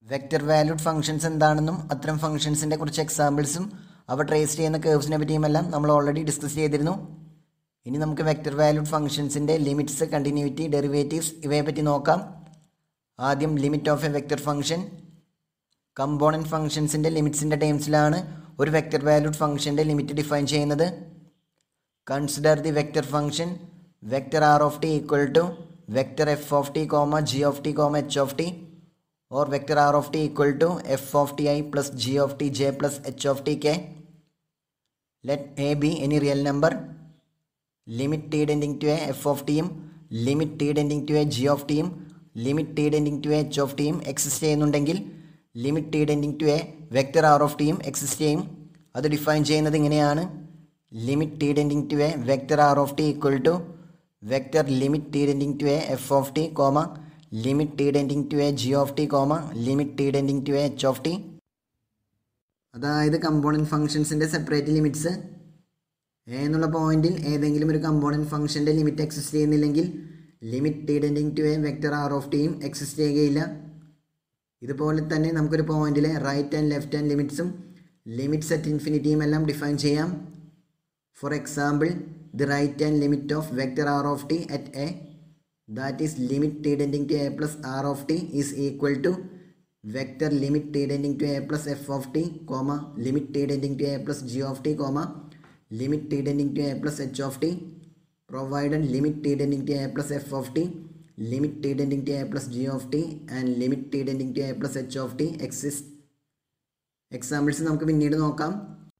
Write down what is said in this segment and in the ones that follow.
Vector valued functions എന്താണെന്നും അത്തരം ഫംഗ്ഷൻസിൻ്റെ കുറച്ച് എക്സാമ്പിൾസും അവ ട്രേസ് ചെയ്യുന്ന കേർവ്സിനെ പറ്റിയുമെല്ലാം നമ്മൾ ഓൾറെഡി ഡിസ്കസ് ചെയ്തിരുന്നു. ഇനി നമുക്ക് വെക്റ്റർ വാല്യൂഡ് ഫംഗ്ഷൻസിൻ്റെ ലിമിറ്റ്സ്, കണ്ടിന്യൂറ്റി, ഡെറിവേറ്റീവ്സ് ഇവയെപ്പറ്റി നോക്കാം. ആദ്യം limit of a vector function. Component ഫംഗ്ഷൻസിൻ്റെ ലിമിറ്റ്സിൻ്റെ ടേംസിലാണ് ഒരു വെക്റ്റർ വാല്യൂഡ് ഫംഗ്ഷൻ്റെ ലിമിറ്റ് ഡിഫൈൻ ചെയ്യുന്നത്. Consider the vector function vector r of t equal to vector f of t comma g of t comma h of t, or vector r of t equal to f of ti plus g of t j plus h of t k. Let a be any real number. Limit t tending to a f of t യും limit t tending to a g of t യും limit t tending to a h of t യും exist ചെയ്യുന്നുണ്ടെങ്കിൽ limit t tending to a vector r of t യും exist ചെയ്യും. അത് define ചെയ്യുന്നത് ഇങ്ങനെയാണ്: limit t tending to a vector r of t equal to vector limit t tending to a f of t comma limit t tending to a g of t comma limit t tending to a h of t. അതായത് component ഫംഗ്ഷൻസിൻ്റെ separate limits. A എന്നുള്ള പോയിന്റിൽ ഏതെങ്കിലും ഒരു component ഫംഗ്ഷൻ്റെ limit exist ചെയ്യുന്നില്ലെങ്കിൽ limit t tending to a vector r of ടിയും exist ചെയ്യുകയില്ല. ഇതുപോലെ തന്നെ നമുക്കൊരു പോയിന്റിലെ റൈറ്റ് ആൻഡ് ലെഫ്റ്റ് ഹാൻഡ് ലിമിറ്റ്സും ലിമിറ്റ്സ് അറ്റ് ഇൻഫിനിറ്റിയും എല്ലാം ഡിഫൈൻ ചെയ്യാം. For example, the right hand limit of vector r of t at a, that is limit t tending to a plus r of t is equal to vector limit t tending to a plus f of t comma limit t tending to a plus g of t comma limit t tending to a plus h of t, provided limit t tending to a plus f of t, limit t tending to a plus g of t and limit t tending to a plus h of t exist. Examples നമുക്ക് പിന്നീട് നോക്കാം.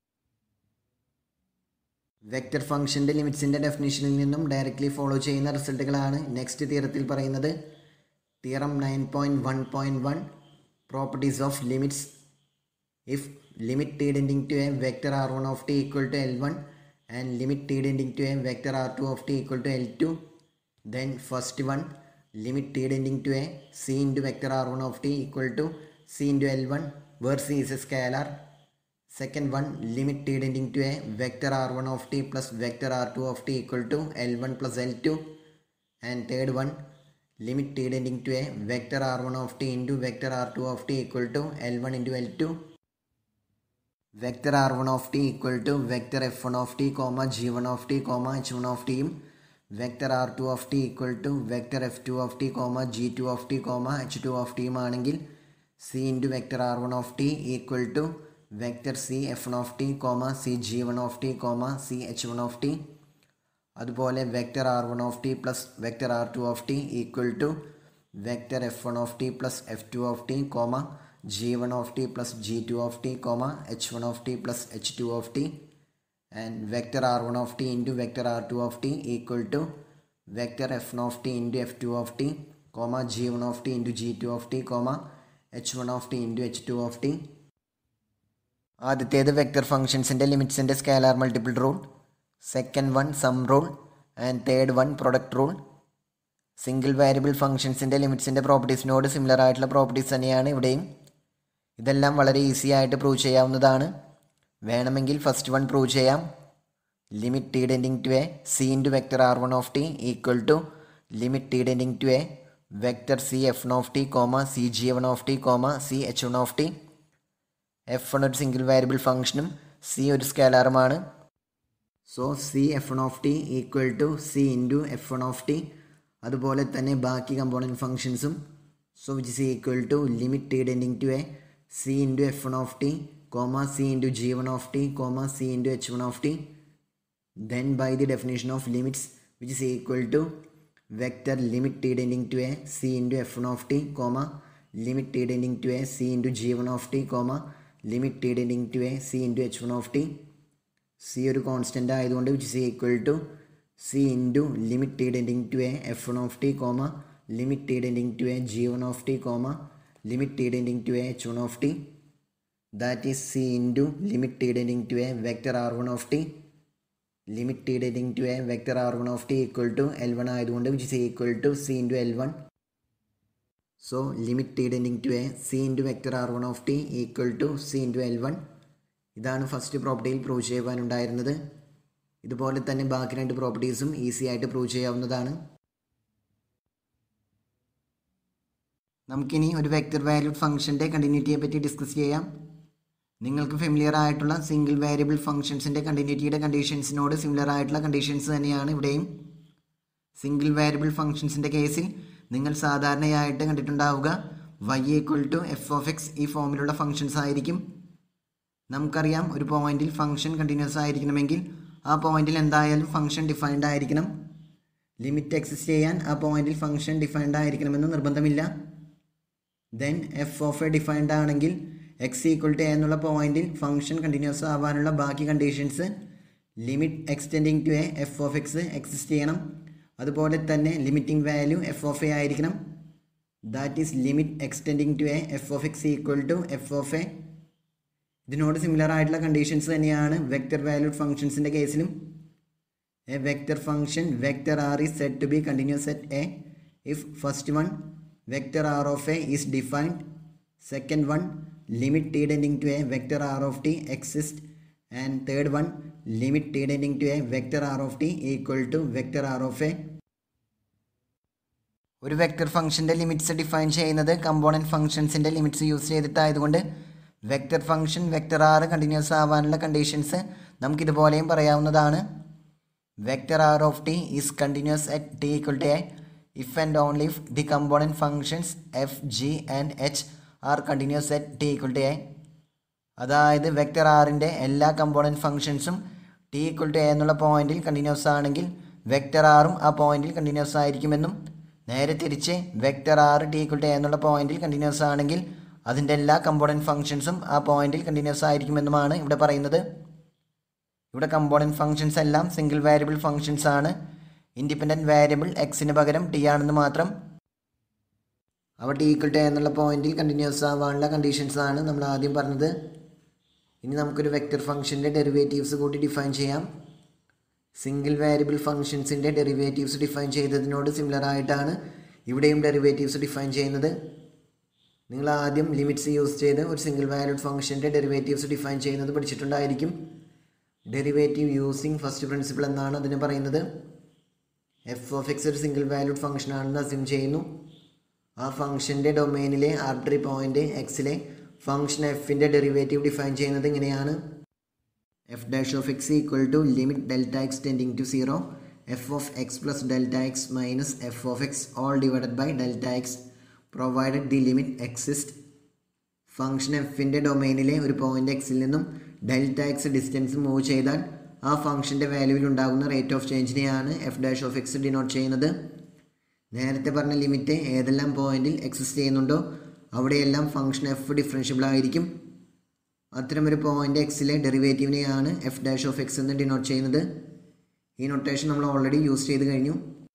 Vector ഫംഗ്ഷൻ്റെ ലിമിറ്റ്സിൻ്റെ ഡെഫിനിഷനിൽ നിന്നും directly follow ചെയ്യുന്ന റിസൾട്ടുകളാണ് next തിയറത്തിൽ പറയുന്നത്. Theorem 9.1.1 properties of limits. If limit t tending to a vector r1 of t equal to l1 and limit t tending to a vector r2 of t equal to l2, then first one limit t tending to a c into vector r1 of t equal to c into l1 where c is a scalar. Second one, limit t tending to a vector r1 of t plus vector r2 of t equal to l1 plus l2. And third one, limit t tending to a vector r1 of t into vector r2 of t equal to l1 into l2. Vector r1 of t equal to vector f1 of t comma g1 of t comma h1 of t യും vector r2 of t equal to vector f2 of t comma g2 of t comma h2 of t യും ആണെങ്കിൽ c into vector r1 of t equal to vector c f one of t comma c ജി1 of t comma c h one of t. അതുപോലെ vector r1 of t plus vector r2 of t equal to vector f1 of t plus f2 of t comma g1 of t plus g2 of t comma h1 of t plus h2 of t. And vector r1 of t into vector r2 of t equal to vector f1 of t into f2 of t comma g1 of t into g2 of t comma h1 of t into h2 of t. ആദ്യത്തേത് vector ഫംഗ്ഷൻസിൻ്റെ ലിമിറ്റ്സിൻ്റെ scalar multiple rule, second one sum rule and third one product rule. Single variable ഫംഗ്ഷൻസിൻ്റെ ലിമിറ്റ്സിൻ്റെ പ്രോപ്പർട്ടീസിനോട് similar ആയിട്ടുള്ള properties തന്നെയാണ് ഇവിടെയും. ഇതെല്ലാം വളരെ ഈസി ആയിട്ട് പ്രൂവ് ചെയ്യാവുന്നതാണ്. വേണമെങ്കിൽ ഫസ്റ്റ് വൺ പ്രൂവ് ചെയ്യാം. Limit t tending to a c into vector r1 of t equal to limit t tending to a vector c f one of t comma c ജി1 of t comma c h one of t. f1 ഒരു single variable ഫംഗ്ഷനും c ഒരു സ്കാലാറുമാണ്. So c f one of t equal to c into f one of t. അതുപോലെ തന്നെ ബാക്കി component ഫംഗ്ഷൻസും. So which is equal to limit t tending to a c into f one of t comma c into ജി1 of t comma c into h one of t. Then by the definition of limits which is equal to vector limit t tending to a c into f one of t comma limit t tending to a c into ജി1 of t comma limit t tending to a c into h one of t. C ഒരു constant ആയതുകൊണ്ട് which is equal to c into limit t tending to a f one of t comma limit t tending to A ജി1 of t comma limit t tending to a h one of t. That is c into limit t tending to a vector r1 of t limit t tending to a vector r1 of t equal to l1 ആയതുകൊണ്ട് which is equal to c into l1. So limit t tending to a c into vector r1 of t equal to c into l1. ഇതാണ് first പ്രോപ്പർട്ടിയിൽ prove ചെയ്യുവാനുണ്ടായിരുന്നത്. ഇതുപോലെ തന്നെ ബാക്കി രണ്ട് പ്രോപ്പർട്ടീസും easy ആയിട്ട് prove ചെയ്യാവുന്നതാണ്. നമുക്കിനി ഒരു വെക്റ്റർ വാല്യൂഡ് ഫംഗ്ഷൻ്റെ കണ്ടിന്യൂറ്റിയെ പറ്റി ഡിസ്കസ് ചെയ്യാം. നിങ്ങൾക്ക് ഫെമിലിയർ ആയിട്ടുള്ള സിംഗിൾ വേരിയബിൾ ഫംഗ്ഷൻസിൻ്റെ കണ്ടിന്യൂറ്റിയുടെ കണ്ടീഷൻസിനോട് സിമിലർ ആയിട്ടുള്ള കണ്ടീഷൻസ് തന്നെയാണ് ഇവിടെയും. സിംഗിൾ വേരിയബിൾ ഫംഗ്ഷൻസിൻ്റെ കേസിൽ നിങ്ങൾ സാധാരണയായിട്ട് കണ്ടിട്ടുണ്ടാവുക y f(x) ഈ ഫോമിലുള്ള ഫംഗ്ഷൻസ് ആയിരിക്കും. നമുക്കറിയാം ഒരു പോയിന്റിൽ ഫംഗ്ഷൻ കണ്ടിന്യൂസ് ആയിരിക്കണമെങ്കിൽ ആ പോയിന്റിൽ എന്തായാലും ഫംഗ്ഷൻ ഡിഫൈൻഡ് ആയിരിക്കണം. ലിമിറ്റ് എക്സിസ്റ്റ് ചെയ്യാൻ ആ പോയിന്റിൽ ഫംഗ്ഷൻ ഡിഫൈൻഡ് ആയിരിക്കണമെന്ന് നിർബന്ധമില്ല. ദെൻ f(a) ഡിഫൈൻഡ് ആണെങ്കിൽ x = a എന്നുള്ള പോയിന്റിൽ ഫംഗ്ഷൻ കണ്ടിന്യൂസ് ആവാനുള്ള ബാക്കി conditions limit x tending to a f(x) exist ചെയ്യണം. അതുപോലെ തന്നെ ലിമിറ്റിംഗ് വാല്യൂ f(a) ആയിരിക്കണം. That is limit x tending to a f(x) = f(a). ഇതിനോട് സിമിലർ ആയിട്ടുള്ള കണ്ടീഷൻസ് തന്നെയാണ് വെക്റ്റർ വാല്യൂഡ് ഫംഗ്ഷൻസിൻ്റെ കേസിലും. A vector function vector r is said to be continuous at a if first one vector r of a is defined, second one limit t tending to a vector r of t exists, and third one limit t tending to a vector r of t equal to vector r of a. ഒരു vector ഫംഗ്ഷൻ്റെ limits define ചെയ്യുന്നത് component ഫംഗ്ഷൻസിൻ്റെ limits use ചെയ്തിട്ടായതുകൊണ്ട് vector function vector r continuous ആവാനുള്ള conditions നമുക്കിതുപോലെയും പറയാവുന്നതാണ്. Vector r of t is continuous at t equal to a if and only if the component functions f, g and h are continuous at t equal to a. അതായത് vector ആറിൻ്റെ എല്ലാ component ഫംഗ്ഷൻസും t equal to a എന്നുള്ള പോയിന്റിൽ continuous ആണെങ്കിൽ vector ആറും ആ പോയിന്റിൽ കണ്ടിന്യൂസ് ആയിരിക്കുമെന്നും, നേരെ തിരിച്ച് vector r t equal to a എന്നുള്ള പോയിന്റിൽ കണ്ടിന്യൂസ് ആണെങ്കിൽ അതിൻ്റെ എല്ലാ കമ്പോണൻറ്റ് ഫംഗ്ഷൻസും ആ പോയിന്റിൽ കണ്ടിന്യൂസ് ആയിരിക്കുമെന്നുമാണ് ഇവിടെ പറയുന്നത്. ഇവിടെ കമ്പോണൻറ്റ് ഫംഗ്ഷൻസ് എല്ലാം സിംഗിൾ വേരിയബിൾ ഫംഗ്ഷൻസ് ആണ്. ഇൻഡിപെൻഡൻറ്റ് വേരിയബിൾ എക്സിന് പകരം ടി ആണെന്ന് മാത്രം. അവ t equal to a എന്നുള്ള പോയിന്റിൽ കണ്ടിന്യൂസ് ആവാനുള്ള കണ്ടീഷൻസ് ആണ് നമ്മൾ ആദ്യം പറഞ്ഞത്. ഇനി നമുക്കൊരു വെക്റ്റർ ഫംഗ്ഷൻ്റെ ഡെറിവേറ്റീവ്സ് കൂടി ഡിഫൈൻ ചെയ്യാം. സിംഗിൾ വേരിയബിൾ ഫംഗ്ഷൻസിൻ്റെ ഡെറിവേറ്റീവ്സ് ഡിഫൈൻ ചെയ്തതിനോട് സിമിലർ ആയിട്ടാണ് ഇവിടെയും ഡെറിവേറ്റീവ്സ് ഡിഫൈൻ ചെയ്യുന്നത്. നിങ്ങൾ ആദ്യം ലിമിറ്റ്സ് യൂസ് ചെയ്ത് ഒരു സിംഗിൾ വാല്യൂഡ് ഫംഗ്ഷൻ്റെ ഡെറിവേറ്റീവ്സ് ഡിഫൈൻ ചെയ്യുന്നത് പഠിച്ചിട്ടുണ്ടായിരിക്കും. ഡെറിവേറ്റീവ് യൂസിങ് ഫസ്റ്റ് പ്രിൻസിപ്പിൾ എന്നാണ് അതിന് പറയുന്നത്. f(x) ഒരു സിംഗിൾ വാല്യൂഡ് ഫംഗ്ഷൻ ആണെന്ന് അസ്യൂം ചെയ്യുന്നു. ആ ഫംഗ്ഷൻ്റെ ഡൊമെയിനിലെ ആർബിട്രറി പോയിന്റ് എക്സിലെ ഫംഗ്ഷൻ എഫിൻ്റെ ഡെറിവേറ്റീവ് ഡിഫൈൻ ചെയ്യുന്നത് ഇങ്ങനെയാണ്. f(x) = limit Δx tending to 0 f(x) plus Δx minus f(x) all divided by Δx provided the limit exists. Function എഫിൻ്റെ ഡൊമെയിനിലെ ഒരു പോയിന്റ് എക്സിൽ നിന്നും Δx ഡിസ്റ്റൻസ് മൂവ് ചെയ്താൽ ആ ഫംഗ്ഷൻ്റെ വാല്യൂവിൽ ഉണ്ടാകുന്ന റേറ്റ് ഓഫ് ചേഞ്ചിനെയാണ് f(x) ഡിനോട്ട് ചെയ്യുന്നത്. നേരത്തെ പറഞ്ഞ ലിമിറ്റ് ഏതെല്ലാം പോയിന്റിൽ എക്സിസ്റ്റ് ചെയ്യുന്നുണ്ടോ അവിടെയെല്ലാം ഫംഗ്ഷൻ എഫ് ഡിഫറൻഷ്യബിൾ ആയിരിക്കും. അത്തരമൊരു പോയിന്റ് എക്സിലെ ഡെറിവേറ്റീവിനെയാണ് f(x) എന്ന് ഡിനോട്ട് ചെയ്യുന്നത്. ഈ നൊട്ടേഷൻ നമ്മൾ ഓൾറെഡി യൂസ് ചെയ്ത് കഴിഞ്ഞു.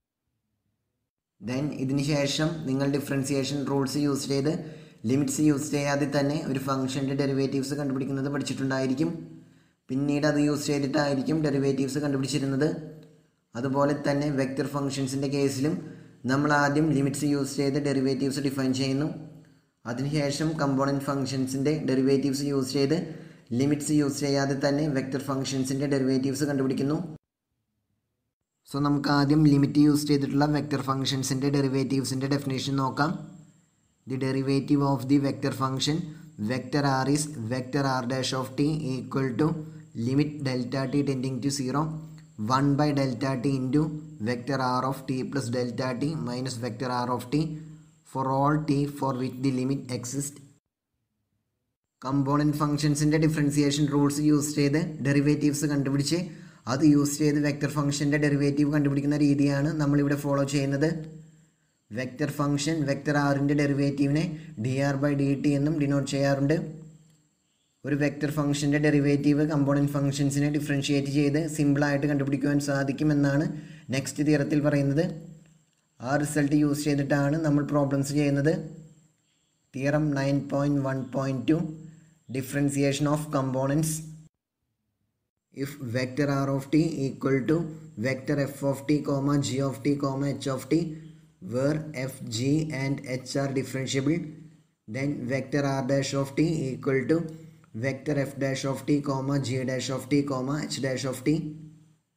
ദെൻ ഇതിന് ശേഷം നിങ്ങൾ ഡിഫറൻസിയേഷൻ റൂൾസ് യൂസ് ചെയ്ത് ലിമിറ്റ്സ് യൂസ് ചെയ്യാതെ തന്നെ ഒരു ഫംഗ്ഷൻ്റെ ഡെറിവേറ്റീവ്സ് കണ്ടുപിടിക്കുന്നത് പഠിച്ചിട്ടുണ്ടായിരിക്കും. പിന്നീട് അത് യൂസ് ചെയ്തിട്ടായിരിക്കും ഡെറിവേറ്റീവ്സ് കണ്ടുപിടിച്ചിരുന്നത്. അതുപോലെ തന്നെ വെക്റ്റർ ഫംഗ്ഷൻസിൻ്റെ കേസിലും നമ്മൾ ആദ്യം ലിമിറ്റ്സ് യൂസ് ചെയ്ത് ഡെറിവേറ്റീവ്സ് ഡിഫൈൻ ചെയ്യുന്നു. അതിനുശേഷം കമ്പോണൻറ്റ് ഫംഗ്ഷൻസിൻ്റെ ഡെറിവേറ്റീവ്സ് യൂസ് ചെയ്ത് ലിമിറ്റ്സ് യൂസ് ചെയ്യാതെ തന്നെ വെക്റ്റർ ഫംഗ്ഷൻസിൻ്റെ ഡെറിവേറ്റീവ്സ് കണ്ടുപിടിക്കുന്നു. സോ നമുക്ക് ആദ്യം ലിമിറ്റ് യൂസ് ചെയ്തിട്ടുള്ള വെക്റ്റർ ഫംഗ്ഷൻസിൻ്റെ ഡെറിവേറ്റീവ്സിൻ്റെ ഡെഫിനേഷൻ നോക്കാം. The derivative of the vector function vector r is vector r' of t equal to limit Δt tending to 0 1 by Δt into vector r of t plus Δt minus vector r of t for all t for which the limit exists. Component ഫംഗ്ഷൻസിൻ്റെ differentiation rules use ചെയ്ത് derivatives കണ്ടുപിടിച്ച് അത് use ചെയ്ത് vector ഫംഗ്ഷൻ്റെ derivative കണ്ടുപിടിക്കുന്ന രീതിയാണ് നമ്മളിവിടെ follow ചെയ്യുന്നത്. വെക്റ്റർ ഫംഗ്ഷൻ വെക്റ്റർ ആറിൻ്റെ ഡെറിവേറ്റീവിനെ dr/dt എന്നും ഡിനോട്ട് ചെയ്യാറുണ്ട്. ഒരു വെക്റ്റർ ഫംഗ്ഷൻ്റെ ഡെറിവേറ്റീവ് കമ്പോണൻറ്റ് ഫംഗ്ഷൻസിനെ ഡിഫറൻഷിയേറ്റ് ചെയ്ത് സിമ്പിളായിട്ട് കണ്ടുപിടിക്കുവാൻ സാധിക്കുമെന്നാണ് നെക്സ്റ്റ് തിയറത്തിൽ പറയുന്നത്. ആ റിസൾട്ട് യൂസ് ചെയ്തിട്ടാണ് നമ്മൾ പ്രോബ്ലംസ് ചെയ്യുന്നത്. Theorem 9.1.2 differentiation of components. If vector r of t equal to vector f of t, g of t, h of t, where f, g and h are differentiable, then vector r dash of t equal to vector f dash of t, g dash of t, h dash of t.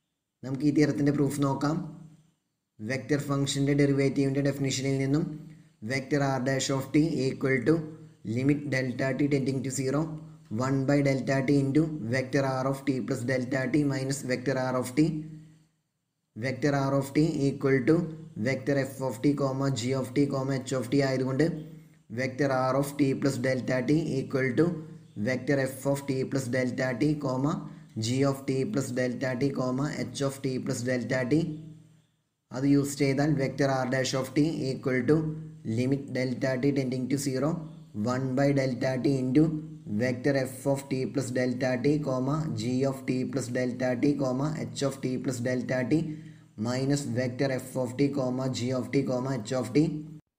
നമുക്ക് ഈ തിയറത്തിൻ്റെ proof നോക്കാം. Vector ഫംഗ്ഷൻ്റെ ഡെറിവേറ്റീവിൻ്റെ ഡെഫിനിഷനിൽ നിന്നും vector r dash of t equal to limit delta t tending to 0 1 by delta t into vector r of t plus delta t minus vector r of t. Vector r of t equal to vector f of t comma g of t comma h of t ആയതുകൊണ്ട് vector r of t plus delta t equal to vector f of t plus delta t comma g of t plus delta t comma h of t plus delta t. അത് use ചെയ്താൽ vector r dash of t equal to limit delta t tending to 0 1 by delta t into vector f of t plus delta t comma g of t plus delta t comma h of t plus delta t minus vector f of t comma g of t comma h of t.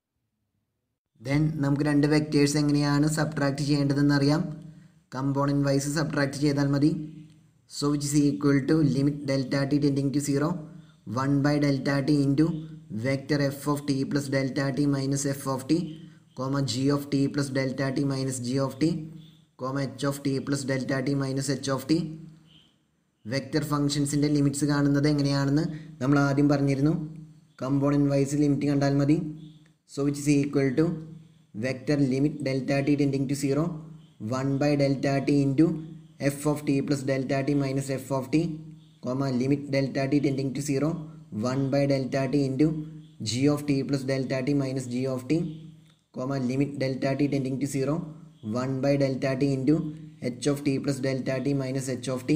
Then നമുക്ക് രണ്ട് vectors എങ്ങനെയാണ് subtract ചെയ്യേണ്ടതെന്ന് അറിയാം. Component vice subtract ചെയ്താൽ മതി. So which is equal to limit delta t tending to 0 1 by delta t into vector f of t plus delta t minus f of t comma g of t plus delta t minus g of t comma h of t plus delta t minus h of t. Vector ഫംഗ്ഷൻസിൻ്റെ limits കാണുന്നത് എങ്ങനെയാണെന്ന് നമ്മൾ ആദ്യം പറഞ്ഞിരുന്നു. Component vice limit കണ്ടാൽ മതി. So which is equal to vector limit delta t tending to 0 1 by delta t into f of t plus delta t minus f of t comma limit delta t tending to 0 1 by delta t into g of t plus delta t minus g of t comma limit delta t tending to 0 1 by delta t into h of t plus delta t minus h of t.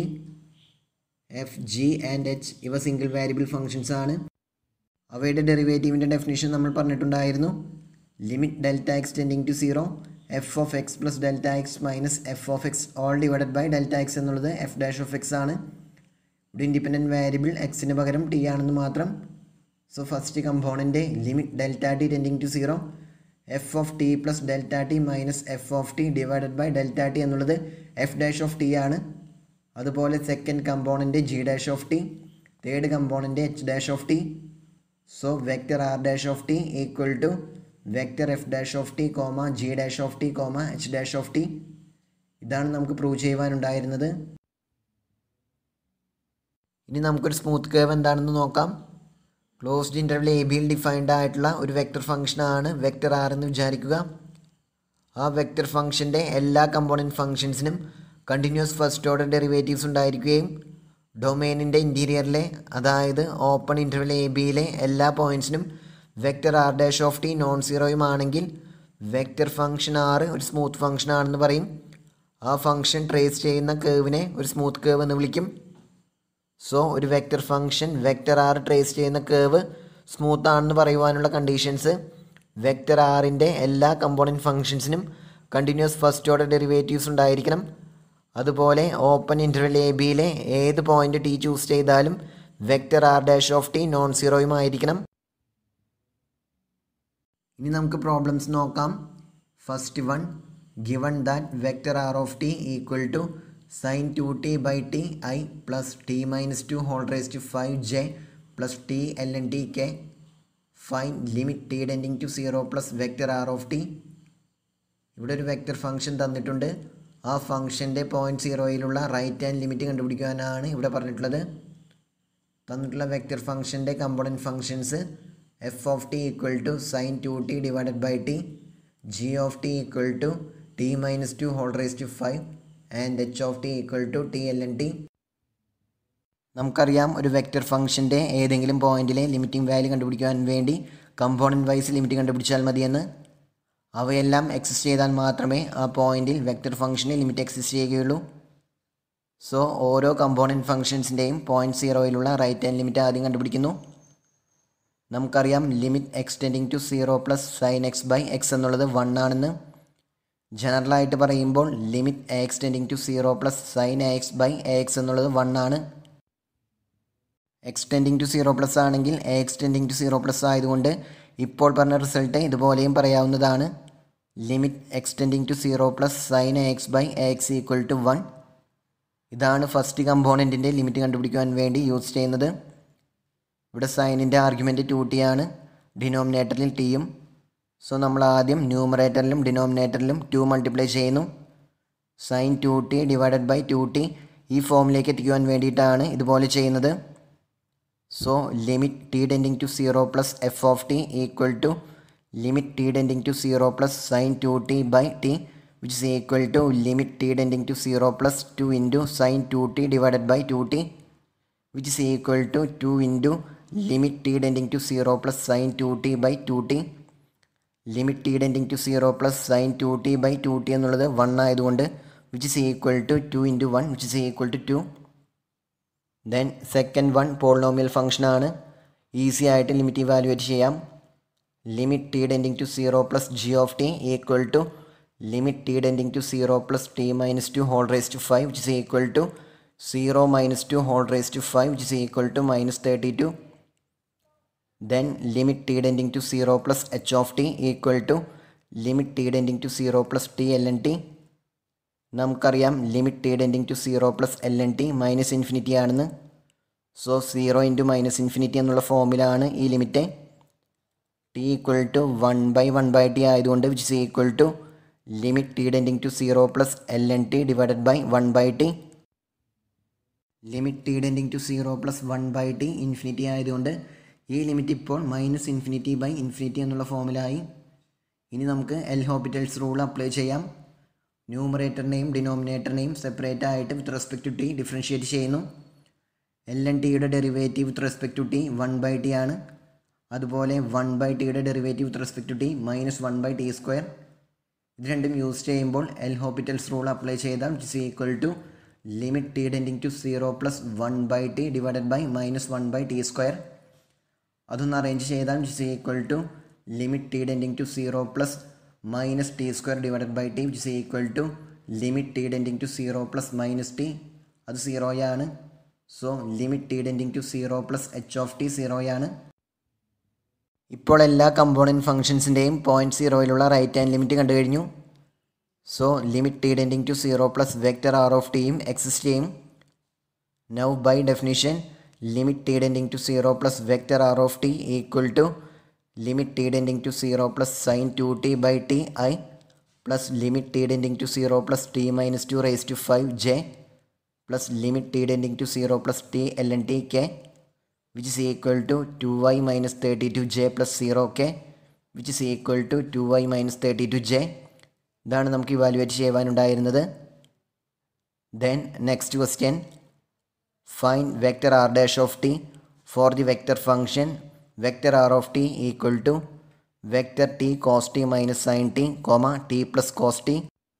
f, g and h ഇവ single variable functions ആണ്. അവയുടെ ഡെറിവേറ്റീവിൻ്റെ ഡെഫിനിഷൻ നമ്മൾ പറഞ്ഞിട്ടുണ്ടായിരുന്നു. Limit delta x tending to 0 f of x plus delta x minus f of x all divided by delta x എന്നുള്ളത് f dash of x ആണ്. ഇവിടെ ഇൻഡിപെൻഡൻറ്റ് വേരിയബിൾ എക്സിന് പകരം ടി ആണെന്ന് മാത്രം. സോ first component limit delta t tending to 0 f of t plus delta t minus f of t divided by delta T എന്നുള്ളത് f dash of t ആണ്. അതുപോലെ second component g dash of t, third component h dash of t. So vector r dash of t equal to vector f dash of t comma g dash of t comma h dash of t. ഇതാണ് നമുക്ക് prove ചെയ്യുവാനുണ്ടായിരുന്നത്. ഇനി നമുക്കൊരു smooth curve എന്താണെന്ന് നോക്കാം. Closed interval a ബിയിൽ defined ആയിട്ടുള്ള ഒരു vector ഫംഗ്ഷനാണ് വെക്റ്റർ ആർ എന്ന് വിചാരിക്കുക. ആ വെക്റ്റർ ഫംഗ്ഷൻ്റെ എല്ലാ കമ്പോണൻറ്റ് ഫംഗ്ഷൻസിനും കണ്ടിന്യൂസ് ഫസ്റ്റ് ഓർഡർ ഡെറിവേറ്റീവ്സ് ഉണ്ടായിരിക്കുകയും ഡൊമെയിനിൻ്റെ ഇൻറ്റീരിയറിലെ അതായത് ഓപ്പൺ ഇൻ്റർവൽ എ ബിയിലെ എല്ലാ പോയിൻറ്റ്സിനും vector r dash of t non സീറോയും ആണെങ്കിൽ വെക്റ്റർ ഫംഗ്ഷൻ ആർ ഒരു സ്മൂത്ത് ഫംഗ്ഷൻ ആണെന്ന് പറയും. ആ ഫംഗ്ഷൻ ട്രേസ് ചെയ്യുന്ന കേവിനെ ഒരു സ്മൂത്ത് കേവ് എന്ന് വിളിക്കും. സോ ഒരു vector function vector r trace ചെയ്യുന്ന കേവ് സ്മൂത്ത് ആണെന്ന് പറയുവാനുള്ള കണ്ടീഷൻസ് വെക്റ്റർ ആറിൻ്റെ എല്ലാ കമ്പോണൻറ്റ് ഫംഗ്ഷൻസിനും കണ്ടിന്യൂസ് ഫസ്റ്റ് ഓർഡർ ഡെറിവേറ്റീവ്സ് ഉണ്ടായിരിക്കണം. അതുപോലെ ഓപ്പൺ ഇൻ്റർവൽ എ ബിയിലെ ഏത് പോയിൻ്റ് ടി ചൂസ് ചെയ്താലും vector r dash of t non സീറോയും ആയിരിക്കണം. ഇനി നമുക്ക് പ്രോബ്ലംസ് നോക്കാം. First one, given that vector r of t equal to sin 2t by t I plus t minus 2 whole raised to 5j plus t ln t k. Find limit t tending to 0 plus vector r of t. ഇവിടെ ഒരു vector function തന്നിട്ടുണ്ട്. ആ ഫംഗ്ഷൻ്റെ point 0യിലുള്ള right hand limit കണ്ടുപിടിക്കാനാണ് ഇവിടെ പറഞ്ഞിട്ടുള്ളത്. തന്നിട്ടുള്ള വെക്റ്റർ ഫംഗ്ഷൻ്റെ component functions f of t equal to sine 2t divided by t, g of t equal to t minus 2 whole raise to 5 and h of t equal to t l n t. നമുക്കറിയാം ഒരു vector ഫംഗ്ഷൻ്റെ ഏതെങ്കിലും പോയിൻറ്റിലെ limiting value കണ്ടുപിടിക്കാൻ വേണ്ടി component vice limit കണ്ടുപിടിച്ചാൽ മതിയെന്ന്. അവയെല്ലാം exist ചെയ്താൽ മാത്രമേ ആ പോയിൻറ്റിൽ വെക്റ്റർ ഫംഗ്ഷന് ലിമിറ്റ് എക്സിസ്റ്റ് ചെയ്യുകയുള്ളൂ. സോ ഓരോ കമ്പോണൻറ്റ് ഫംഗ്ഷൻസിൻ്റെയും പോയിൻറ്റ് 0യിലുള്ള റൈറ്റ് ഹാൻഡ് ലിമിറ്റ് ആദ്യം കണ്ടുപിടിക്കുന്നു. നമുക്കറിയാം limit x tending to 0 plus sine x by x എന്നുള്ളത് 1 ആണെന്ന്. ജനറലായിട്ട് പറയുമ്പോൾ limit a x tending to 0 plus sine a x by a x എന്നുള്ളത് 1 ആണ്. എക്സ് ടെൻഡിങ് ടു 0 പ്ലസ് ആണെങ്കിൽ a x tending to 0 plus ആയതുകൊണ്ട് ഇപ്പോൾ പറഞ്ഞ റിസൾട്ട് ഇതുപോലെയും പറയാവുന്നതാണ്. Limit x tending to 0 plus sine a x by a x equal to 1. ഇതാണ് first കമ്പോണൻറ്റിൻ്റെ limit കണ്ടുപിടിക്കുവാൻ വേണ്ടി യൂസ് ചെയ്യുന്നത്. ഇവിടെ സൈനിൻ്റെ ആർഗ്യുമെൻറ്റ് 2t ആണ്, ഡിനോമിനേറ്ററിൽ ടിയും. സോ നമ്മൾ ആദ്യം ന്യൂമറേറ്ററിലും ഡിനോമിനേറ്ററിലും 2 മൾട്ടിപ്ലൈ ചെയ്യുന്നു. Sine 2t divided by 2t ഈ ഫോമിലേക്ക് എത്തിക്കുവാൻ വേണ്ടിയിട്ടാണ് ഇതുപോലെ ചെയ്യുന്നത്. So limit t tending to 0 plus f of t equal to limit t tending to 0 plus sin 2t by t, which is equal to limit t tending to 0 plus 2 into sin 2t divided by 2t, which is equal to 2 into limit t tending to 0 plus sin 2t by 2t. Limit t tending to 0 plus sine 2t by 2t എന്നുള്ളത് 1 ആയതുകൊണ്ട് which is equal to 2 into 1 which is equal to 2. Then second one polynomial ഫംഗ്ഷനാണ്. Easy ആയിട്ട് limit evaluate ചെയ്യാം. Limit t tending to 0 plus g of t equal to limit t tending to 0 plus t minus 2 whole raise to 5 which is equal to 0 minus 2 whole raise to 5 which is equal to minus 32. Then limit t tending to 0 plus h of t equal to limit t tending to 0 plus t ln t. നമുക്കറിയാം limit t tending to 0 plus ln t minus infinity ആണെന്ന്. So 0 into minus infinity എന്നുള്ള ഫോമിലാണ് ഈ limit. t equal to 1 by 1 by t ആയതുകൊണ്ട് which is equal to limit t tending to 0 plus ln t divided by 1 by t. Limit t tending to 0 plus 1 by t infinity ആയതുകൊണ്ട് ഈ limit ഇപ്പോൾ minus infinity by infinity എന്നുള്ള ഫോമിലായി. ഇനി നമുക്ക് L Hopital's rule apply ചെയ്യാം. ന്യൂമറേറ്ററിനെയും ഡിനോമിനേറ്ററിനെയും separate ആയിട്ട് with respect to t differentiate ചെയ്യുന്നു. എൽ എൻ ടിയുടെ derivative with respect to t 1 by t ആണ്. അതുപോലെ 1 ബൈ ടിയുടെ derivative with respect to t minus 1 by t square. ഇത് രണ്ടും യൂസ് ചെയ്യുമ്പോൾ എൽ ഹോപ്പിറ്റൽസ് റൂൾ അപ്ലൈ ചെയ്താൽ which is equal to limit t tending to 0 plus 1 by t divided by minus 1 by t square. അതൊന്ന് arrange ചെയ്താൽ which is equal to limit t tending to 0 plus minus t square divided by t which is equal to limit t tending to 0 plus minus t, അത് 0 ആണ്. So limit t tending to 0 plus h of t 0 ആണ്. ഇപ്പോൾ എല്ലാ component ഫംഗ്ഷൻസിൻ്റെയും point 0യിലുള്ള right hand limit കണ്ടു കഴിഞ്ഞു. So limit t tending to 0 plus vector r of ടിയും എക്സിസ്റ്റ് ചെയ്യും. Now by definition limit t tending to 0 plus vector r of t equal to limit t tending to 0 plus sin 2t by t I plus limit t tending to 0 plus t minus 2 raised to 5 j plus limit t tending to 0 plus t ln t k which is equal to 2y minus 32 j plus 0 k which is equal to 2y minus 32 j. ഇതാണ് നമുക്ക് evaluate ചെയ്യുവാനുണ്ടായിരുന്നത്. Then next question, find vector r dash of t for the vector function vector r of t equal to vector t cos t minus sin t, t plus cos t.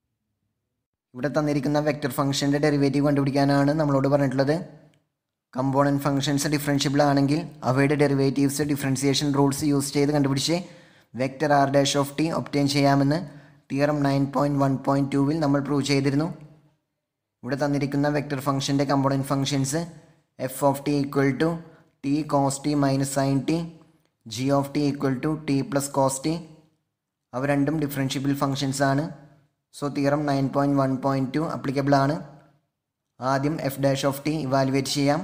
ഇവിടെ തന്നിരിക്കുന്ന vector ഫംഗ്ഷൻ്റെ derivative കണ്ടുപിടിക്കാനാണ് നമ്മളോട് പറഞ്ഞിട്ടുള്ളത്. Component functions differentiable ആണെങ്കിൽ അവയുടെ derivatives differentiation rules use ചെയ്ത് കണ്ടുപിടിച്ച് vector r dash of t obtain ചെയ്യാമെന്ന് തിയറം 9.1.2 നമ്മൾ പ്രൂവ് ചെയ്തിരുന്നു. ഇവിടെ തന്നിരിക്കുന്ന വെക്റ്റർ ഫംഗ്ഷൻ്റെ component functions f of t equal to t cos t minus sine t, g of t equal to t plus cos t. അവ രണ്ടും differentiable functions ആണ്. So theorem 9.1.2 applicable ആണ്. ആദ്യം f dash of t evaluate ചെയ്യാം.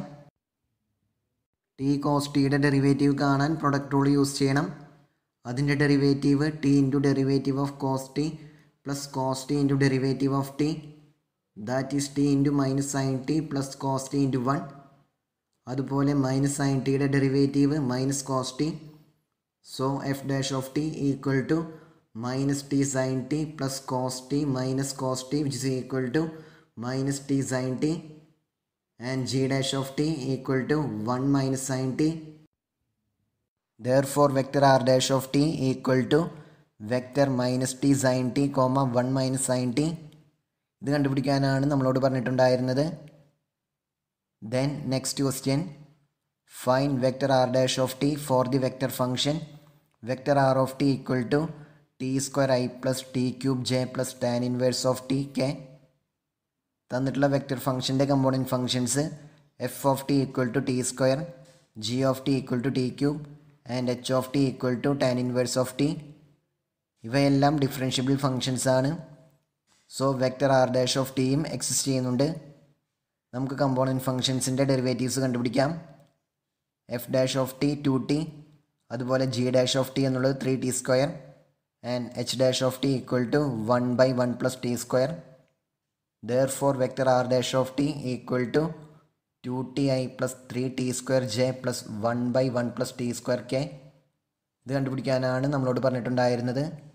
T cos ടിയുടെ derivative കാണാൻ product rule use ചെയ്യണം. അതിൻ്റെ derivative T into derivative of cos t plus cos t into derivative of t, that is t into minus sine t plus cos t into 1. അതുപോലെ minus sine ടിയുടെ derivative minus cos t. So f dash of t equal to minus t sine t plus cos t minus cos t which is equal to minus t sine t. And g dash of t equal to 1 minus sine t. Therefore vector r dash of t equal to vector minus t sin t, 1 minus sin t. ഇത് കണ്ടുപിടിക്കാനാണ് നമ്മളോട് പറഞ്ഞിട്ടുണ്ടായിരുന്നത്. Then next question, find vector r dash of t for the vector function vector r of t equal to t square i plus t cube j plus tan inverse of t k. തന്നിട്ടുള്ള vector ഫംഗ്ഷൻ്റെ component functions f of t equal to t square, g of t equal to t cube and h of t equal to tan inverse of t. ഇവയെല്ലാം differentiable functions ആണ്. So vector r dash of ടിയും exist ചെയ്യുന്നുണ്ട്. നമുക്ക് component ഫംഗ്ഷൻസിൻ്റെ derivatives കണ്ടുപിടിക്കാം. F dash of t 2t, അതുപോലെ g dash of t എന്നുള്ളത് 3t square and h dash of t equal to 1 by 1 plus t square. Therefore vector r dash of t equal to 2ti plus 3t square j plus 1 by 1 plus t square k. ഇത് കണ്ടുപിടിക്കാനാണ് നമ്മളോട് പറഞ്ഞിട്ടുണ്ടായിരുന്നത്.